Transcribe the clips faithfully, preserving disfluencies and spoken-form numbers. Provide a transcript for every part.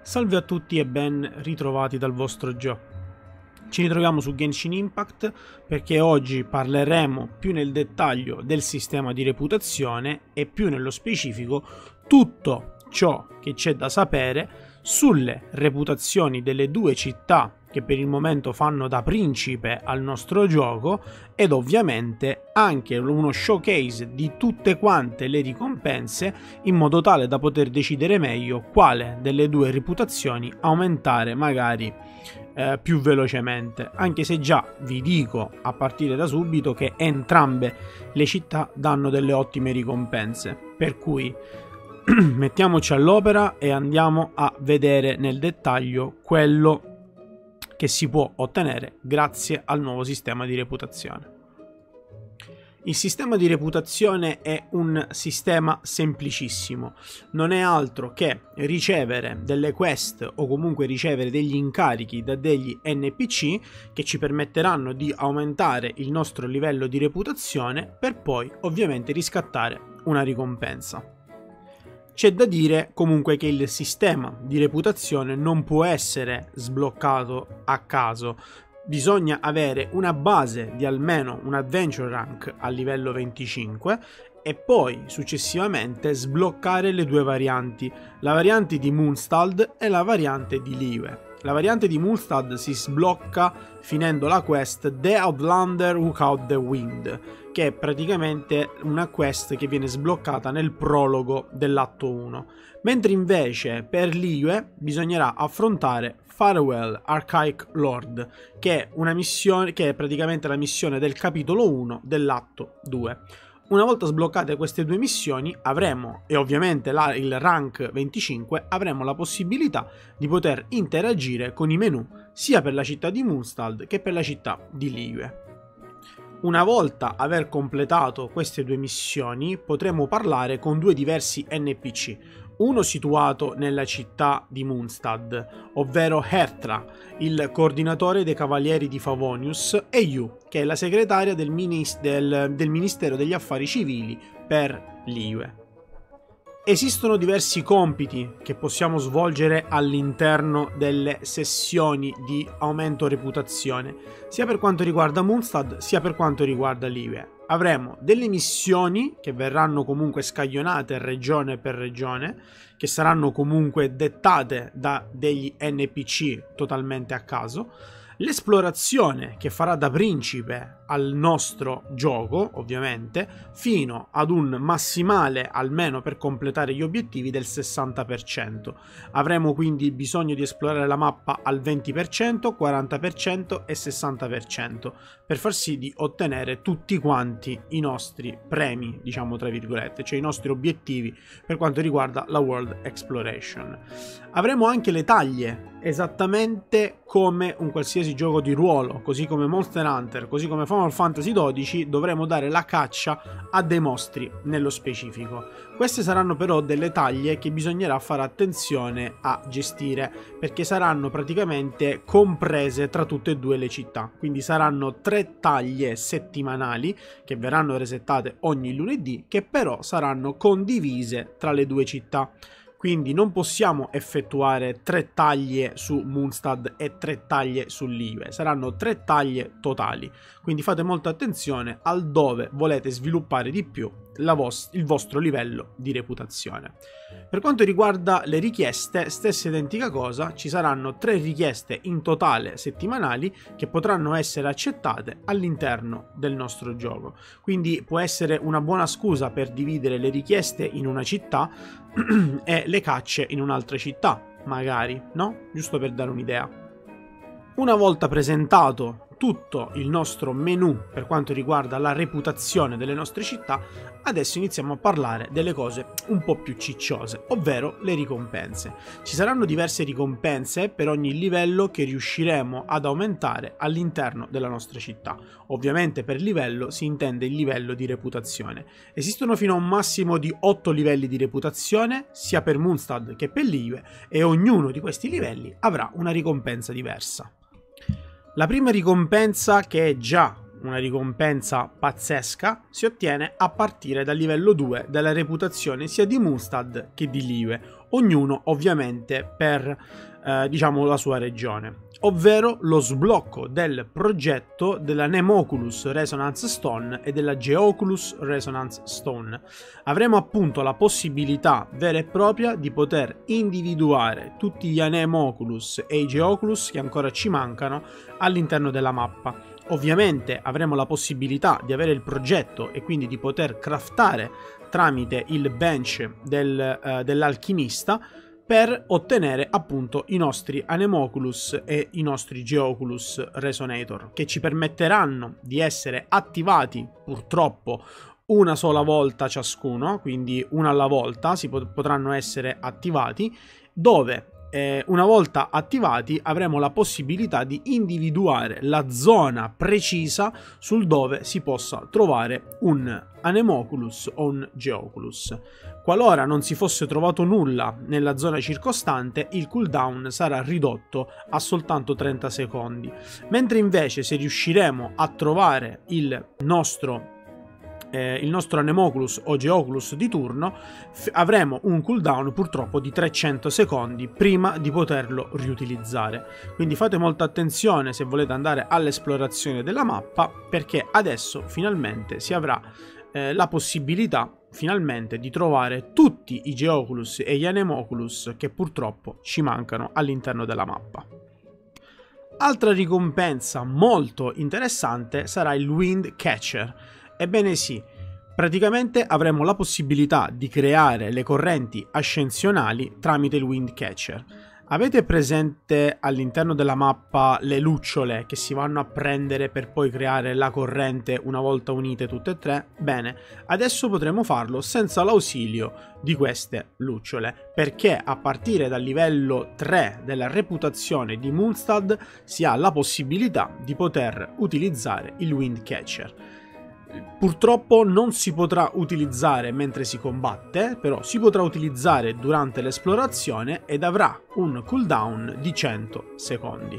Salve a tutti e ben ritrovati dal vostro Gio. Ci ritroviamo su Genshin Impact perché oggi parleremo più nel dettaglio del sistema di reputazione e più nello specifico tutto ciò che c'è da sapere sulle reputazioni delle due città che per il momento fanno da principe al nostro gioco ed ovviamente anche uno showcase di tutte quante le ricompense in modo tale da poter decidere meglio quale delle due reputazioni aumentare magari eh, più velocemente, anche se già vi dico a partire da subito che entrambe le città danno delle ottime ricompense, per cui mettiamoci all'opera e andiamo a vedere nel dettaglio quello che si può ottenere grazie al nuovo sistema di reputazione. Il sistema di reputazione è un sistema semplicissimo, non è altro che ricevere delle quest o comunque ricevere degli incarichi da degli N P C che ci permetteranno di aumentare il nostro livello di reputazione per poi ovviamente riscattare una ricompensa. C'è da dire comunque che il sistema di reputazione non può essere sbloccato a caso, bisogna avere una base di almeno un adventure rank a livello venticinque e poi successivamente sbloccare le due varianti, la variante di Mondstadt e la variante di Liyue. La variante di Mondstadt si sblocca finendo la quest The Outlander Who Caught the Wind, che è praticamente una quest che viene sbloccata nel prologo dell'atto uno, mentre invece per Liyue bisognerà affrontare Farewell Archaic Lord, che è una missione che è praticamente la missione del capitolo uno dell'atto due. Una volta sbloccate queste due missioni avremo, e ovviamente la, il rank venticinque, avremo la possibilità di poter interagire con i menu sia per la città di Mondstadt che per la città di Liyue. Una volta aver completato queste due missioni potremo parlare con due diversi N P C, uno situato nella città di Mondstadt, ovvero Hertra, il coordinatore dei Cavalieri di Favonius, e Yu, che è la segretaria del, minis- del, del Ministero degli Affari Civili per Liyue. Esistono diversi compiti che possiamo svolgere all'interno delle sessioni di aumento reputazione, sia per quanto riguarda Mondstadt sia per quanto riguarda Liyue. Avremo delle missioni che verranno comunque scaglionate regione per regione, che saranno comunque dettate da degli N P C totalmente a caso, l'esplorazione che farà da principe al nostro gioco, ovviamente, fino ad un massimale, almeno per completare gli obiettivi, del sessanta per cento. Avremo quindi bisogno di esplorare la mappa al venti per cento, quaranta per cento e sessanta per cento, per far sì di ottenere tutti quanti i nostri premi, diciamo tra virgolette, cioè i nostri obiettivi per quanto riguarda la World Exploration. Avremo anche le taglie, esattamente come un qualsiasi gioco di ruolo, così come Monster Hunter, così come Final Fantasy dodici, dovremo dare la caccia a dei mostri nello specifico. Queste saranno però delle taglie che bisognerà fare attenzione a gestire, perché saranno praticamente comprese tra tutte e due le città, quindi saranno tre taglie settimanali che verranno resettate ogni lunedì, che però saranno condivise tra le due città. Quindi non possiamo effettuare tre taglie su Mondstadt e tre taglie su Liyue, saranno tre taglie totali, quindi fate molta attenzione al dove volete sviluppare di più la vos- il vostro livello di reputazione. Per quanto riguarda le richieste, stessa identica cosa, ci saranno tre richieste in totale settimanali che potranno essere accettate all'interno del nostro gioco, quindi può essere una buona scusa per dividere le richieste in una città e le cacce in un'altra città, magari, no? Giusto per dare un'idea. Una volta presentato tutto il nostro menu per quanto riguarda la reputazione delle nostre città, adesso iniziamo a parlare delle cose un po' più cicciose, ovvero le ricompense. Ci saranno diverse ricompense per ogni livello che riusciremo ad aumentare all'interno della nostra città. Ovviamente per livello si intende il livello di reputazione. Esistono fino a un massimo di otto livelli di reputazione, sia per Mondstadt che per Liyue, e ognuno di questi livelli avrà una ricompensa diversa. La prima ricompensa, che è già una ricompensa pazzesca, si ottiene a partire dal livello due della reputazione sia di Mondstadt che di Liyue, ognuno ovviamente per eh, diciamo la sua regione, ovvero lo sblocco del progetto della Nemoculus Resonance Stone e della Geoculus Resonance Stone. Avremo appunto la possibilità vera e propria di poter individuare tutti gli Anemoculus e i Geoculus che ancora ci mancano all'interno della mappa. Ovviamente avremo la possibilità di avere il progetto e quindi di poter craftare tramite il bench del, uh, dell'alchimista per ottenere appunto i nostri Anemoculus e i nostri Geoculus Resonator, che ci permetteranno di essere attivati purtroppo una sola volta ciascuno, quindi una alla volta si pot- potranno essere attivati, dove eh, una volta attivati avremo la possibilità di individuare la zona precisa sul dove si possa trovare un Anemoculus o un Geoculus. Qualora non si fosse trovato nulla nella zona circostante, il cooldown sarà ridotto a soltanto trenta secondi, mentre invece se riusciremo a trovare il nostro Eh, il nostro Anemoculus o Geoculus di turno, avremo un cooldown purtroppo di trecento secondi prima di poterlo riutilizzare. Quindi fate molta attenzione se volete andare all'esplorazione della mappa, perché adesso finalmente si avrà eh, la possibilità finalmente di trovare tutti i Geoculus e gli Anemoculus che purtroppo ci mancano all'interno della mappa. Altra ricompensa molto interessante sarà il Wind Catcher. Ebbene sì, praticamente avremo la possibilità di creare le correnti ascensionali tramite il Wind Catcher. Avete presente all'interno della mappa le lucciole che si vanno a prendere per poi creare la corrente una volta unite tutte e tre? Bene, adesso potremo farlo senza l'ausilio di queste lucciole, perché a partire dal livello tre della reputazione di Mondstadt si ha la possibilità di poter utilizzare il Wind Catcher. Purtroppo non si potrà utilizzare mentre si combatte, però si potrà utilizzare durante l'esplorazione ed avrà un cooldown di cento secondi.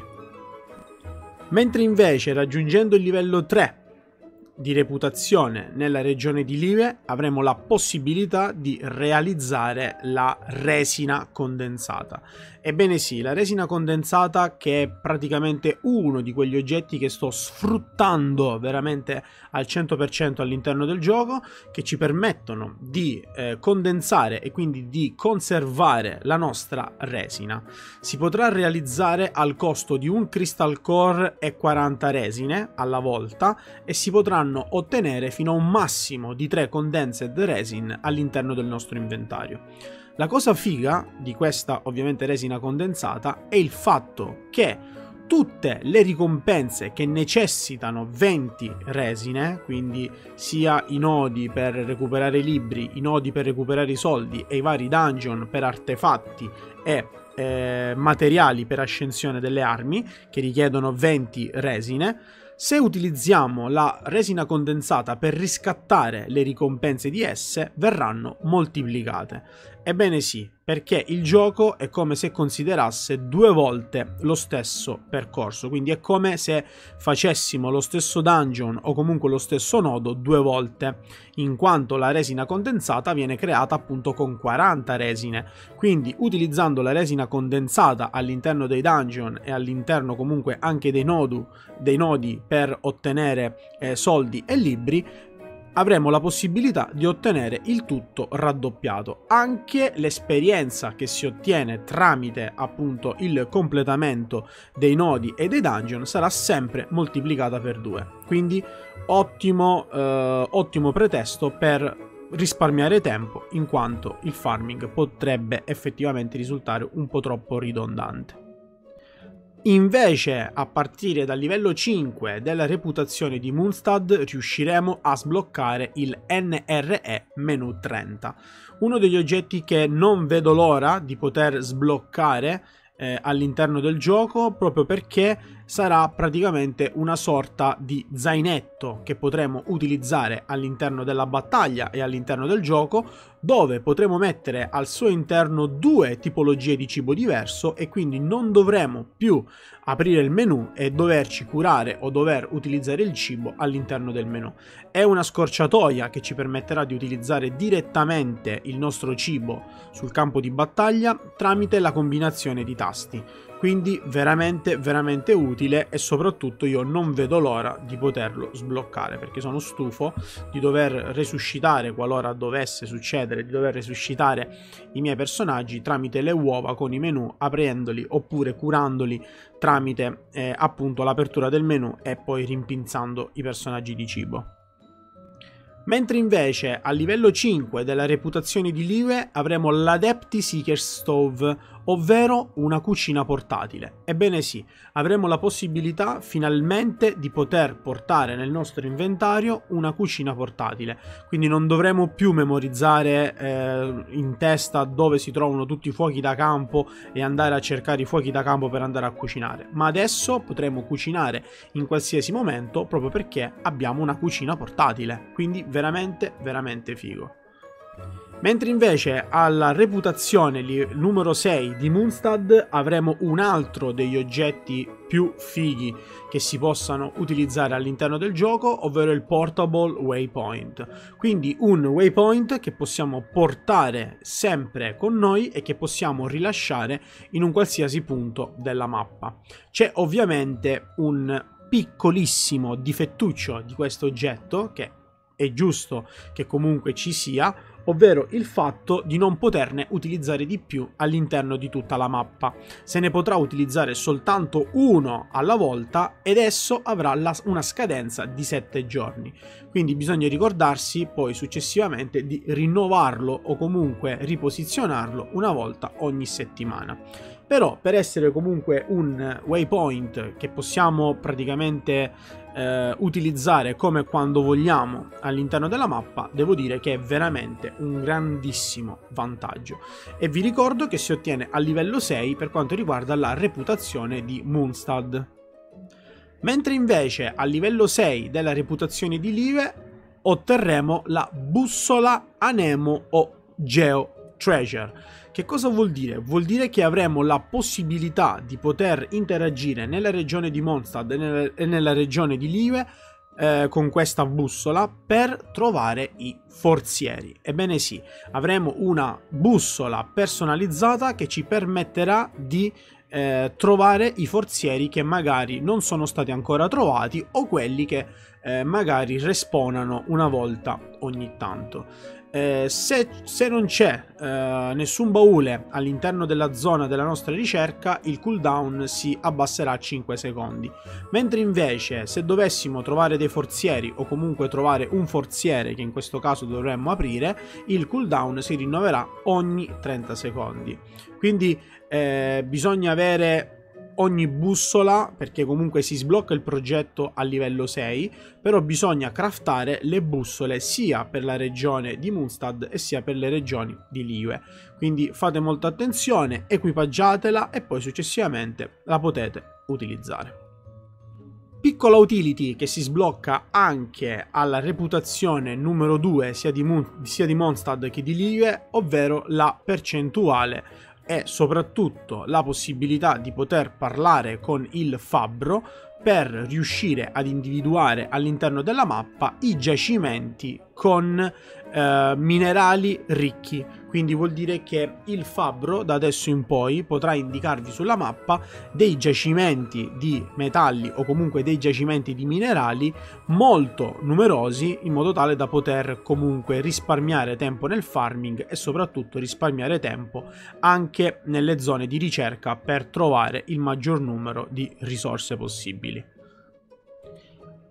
Mentre invece raggiungendo il livello tre di reputazione nella regione di Live avremo la possibilità di realizzare la resina condensata. Ebbene sì, la resina condensata, che è praticamente uno di quegli oggetti che sto sfruttando veramente al cento per cento all'interno del gioco, che ci permettono di eh, condensare e quindi di conservare la nostra resina. Si potrà realizzare al costo di un Crystal Core e quaranta resine alla volta e si potranno ottenere fino a un massimo di tre Condensed Resin all'interno del nostro inventario. La cosa figa di questa ovviamente resina condensata è il fatto che tutte le ricompense che necessitano venti resine, quindi sia i nodi per recuperare i libri, i nodi per recuperare i soldi e i vari dungeon per artefatti e eh, materiali per ascensione delle armi che richiedono venti resine, se utilizziamo la resina condensata per riscattare le ricompense di esse, verranno moltiplicate. Ebbene sì, perché il gioco è come se considerasse due volte lo stesso percorso, quindi è come se facessimo lo stesso dungeon o comunque lo stesso nodo due volte, in quanto la resina condensata viene creata appunto con quaranta resine, quindi utilizzando la resina condensata all'interno dei dungeon e all'interno comunque anche dei, nodu, dei nodi per ottenere eh, soldi e libri, avremo la possibilità di ottenere il tutto raddoppiato. Anche l'esperienza che si ottiene tramite appunto il completamento dei nodi e dei dungeon sarà sempre moltiplicata per due. Quindi ottimo, eh, ottimo pretesto per risparmiare tempo, in quanto il farming potrebbe effettivamente risultare un po' troppo ridondante. Invece, a partire dal livello cinque della reputazione di Mondstadt, riusciremo a sbloccare il N R E menu trenta, uno degli oggetti che non vedo l'ora di poter sbloccare eh, all'interno del gioco, proprio perché sarà praticamente una sorta di zainetto che potremo utilizzare all'interno della battaglia e all'interno del gioco, dove potremo mettere al suo interno due tipologie di cibo diverso e quindi non dovremo più aprire il menu e doverci curare o dover utilizzare il cibo all'interno del menu. È una scorciatoia che ci permetterà di utilizzare direttamente il nostro cibo sul campo di battaglia tramite la combinazione di tasti. Quindi veramente veramente utile, e soprattutto io non vedo l'ora di poterlo sbloccare, perché sono stufo di dover resuscitare, qualora dovesse succedere, di dover resuscitare i miei personaggi tramite le uova con i menu, aprendoli oppure curandoli tramite eh, appunto l'apertura del menu e poi rimpinzando i personaggi di cibo. Mentre invece a livello cinque della reputazione di Liyue avremo l'Adepti Seeker Stove, ovvero una cucina portatile. Ebbene sì, avremo la possibilità finalmente di poter portare nel nostro inventario una cucina portatile, quindi non dovremo più memorizzare eh, in testa dove si trovano tutti i fuochi da campo e andare a cercare i fuochi da campo per andare a cucinare, ma adesso potremo cucinare in qualsiasi momento proprio perché abbiamo una cucina portatile, quindi veramente veramente figo. Mentre invece alla reputazione numero sei di Mondstadt avremo un altro degli oggetti più fighi che si possano utilizzare all'interno del gioco, ovvero il Portable Waypoint. Quindi un waypoint che possiamo portare sempre con noi e che possiamo rilasciare in un qualsiasi punto della mappa. C'è ovviamente un piccolissimo difettuccio di questo oggetto, che è giusto che comunque ci sia, ovvero il fatto di non poterne utilizzare di più all'interno di tutta la mappa. Se ne potrà utilizzare soltanto uno alla volta ed esso avrà la, una scadenza di sette giorni. Quindi bisogna ricordarsi poi successivamente di rinnovarlo o comunque riposizionarlo una volta ogni settimana. Però per essere comunque un waypoint che possiamo praticamente eh, utilizzare come quando vogliamo all'interno della mappa, devo dire che è veramente un grandissimo vantaggio. E vi ricordo che si ottiene a livello sei per quanto riguarda la reputazione di Mondstadt. Mentre invece a livello sei della reputazione di Liyue otterremo la bussola Anemo o Geo Treasure. Che cosa vuol dire? Vuol dire che avremo la possibilità di poter interagire nella regione di Mondstadt e nella, e nella regione di Liyue eh, con questa bussola per trovare i forzieri. Ebbene sì, avremo una bussola personalizzata che ci permetterà di eh, trovare i forzieri che magari non sono stati ancora trovati o quelli che eh, magari respawnano una volta ogni tanto. Eh, se, se non c'è eh, nessun baule all'interno della zona della nostra ricerca, il cooldown si abbasserà a cinque secondi, mentre invece se dovessimo trovare dei forzieri o comunque trovare un forziere che in questo caso dovremmo aprire, il cooldown si rinnoverà ogni trenta secondi. Quindi eh, bisogna avere ogni bussola, perché comunque si sblocca il progetto a livello sei, però bisogna craftare le bussole sia per la regione di Mondstadt e sia per le regioni di Liyue. Quindi fate molta attenzione, equipaggiatela e poi successivamente la potete utilizzare. Piccola utility che si sblocca anche alla reputazione numero due sia di, sia di Mondstadt che di Liyue, ovvero la percentuale e soprattutto la possibilità di poter parlare con il fabbro per riuscire ad individuare all'interno della mappa i giacimenti con eh, minerali ricchi. Quindi vuol dire che il fabbro da adesso in poi potrà indicarvi sulla mappa dei giacimenti di metalli o comunque dei giacimenti di minerali molto numerosi, in modo tale da poter comunque risparmiare tempo nel farming e soprattutto risparmiare tempo anche nelle zone di ricerca per trovare il maggior numero di risorse possibili.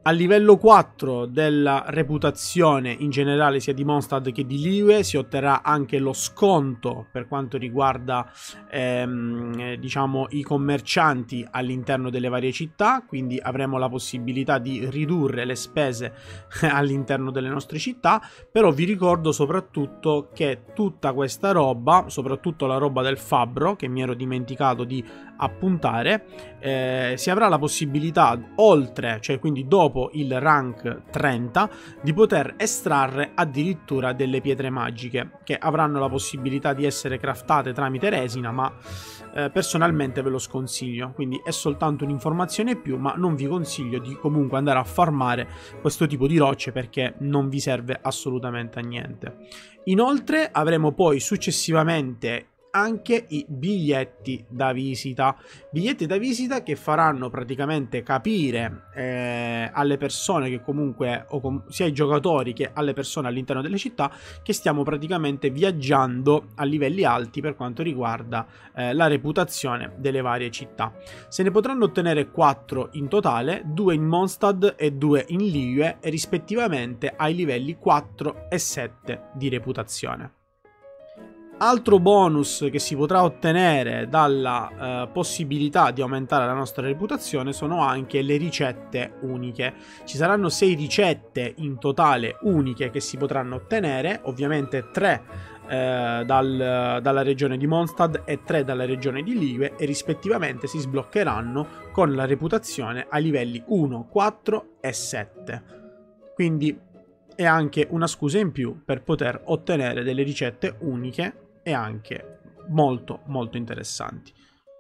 A livello quattro della reputazione in generale sia di Mondstadt che di Liyue si otterrà anche lo sconto per quanto riguarda ehm, diciamo i commercianti all'interno delle varie città, quindi avremo la possibilità di ridurre le spese all'interno delle nostre città. Però vi ricordo soprattutto che tutta questa roba, soprattutto la roba del fabbro che mi ero dimenticato di appuntare, eh, si avrà la possibilità oltre, cioè quindi dopo il rank trenta, di poter estrarre addirittura delle pietre magiche che avranno la possibilità di essere craftate tramite resina, ma eh, personalmente ve lo sconsiglio, quindi è soltanto un'informazione in più, ma non vi consiglio di comunque andare a farmare questo tipo di rocce perché non vi serve assolutamente a niente. Inoltre avremo poi successivamente anche i biglietti da visita, biglietti da visita che faranno praticamente capire eh, alle persone che comunque, o com sia ai giocatori che alle persone all'interno delle città, che stiamo praticamente viaggiando a livelli alti per quanto riguarda eh, la reputazione delle varie città. Se ne potranno ottenere quattro in totale, due in Mondstadt e due in Liyue, rispettivamente ai livelli quattro e sette di reputazione. Altro bonus che si potrà ottenere dalla eh, possibilità di aumentare la nostra reputazione sono anche le ricette uniche. Ci saranno sei ricette in totale uniche che si potranno ottenere, ovviamente tre eh, dal, dalla regione di Mondstadt e tre dalla regione di Liyue, e rispettivamente si sbloccheranno con la reputazione ai livelli uno, quattro e sette. Quindi è anche una scusa in più per poter ottenere delle ricette uniche e anche molto molto interessanti.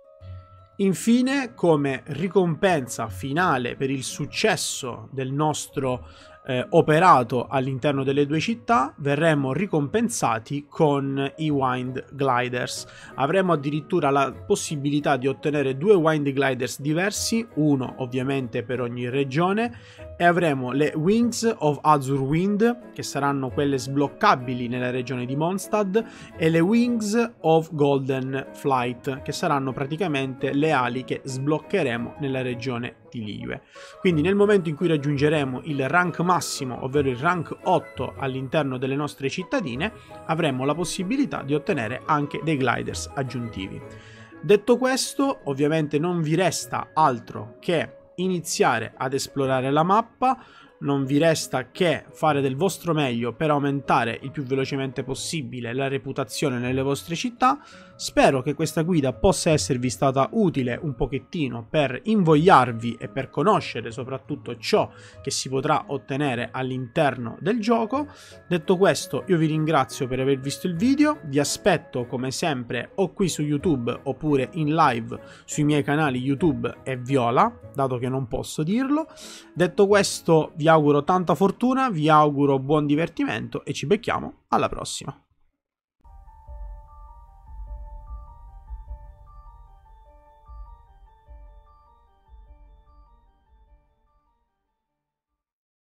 Infine, come ricompensa finale per il successo del nostro eh, operato all'interno delle due città, verremo ricompensati con i Wind Gliders. Avremo addirittura la possibilità di ottenere due Wind Gliders diversi, uno ovviamente per ogni regione, e avremo le Wings of Azure Wind, che saranno quelle sbloccabili nella regione di Mondstadt, e le Wings of Golden Flight, che saranno praticamente le ali che sbloccheremo nella regione di Liyue. Quindi nel momento in cui raggiungeremo il rank massimo, ovvero il rank otto all'interno delle nostre cittadine, avremo la possibilità di ottenere anche dei gliders aggiuntivi. Detto questo, ovviamente non vi resta altro che iniziare ad esplorare la mappa, non vi resta che fare del vostro meglio per aumentare il più velocemente possibile la reputazione nelle vostre città. Spero che questa guida possa esservi stata utile un pochettino per invogliarvi e per conoscere soprattutto ciò che si potrà ottenere all'interno del gioco. Detto questo, io vi ringrazio per aver visto il video, vi aspetto come sempre o qui su YouTube oppure in live sui miei canali YouTube e Viola, dato che non posso dirlo. Detto questo, vi auguro tanta fortuna, vi auguro buon divertimento e ci becchiamo alla prossima.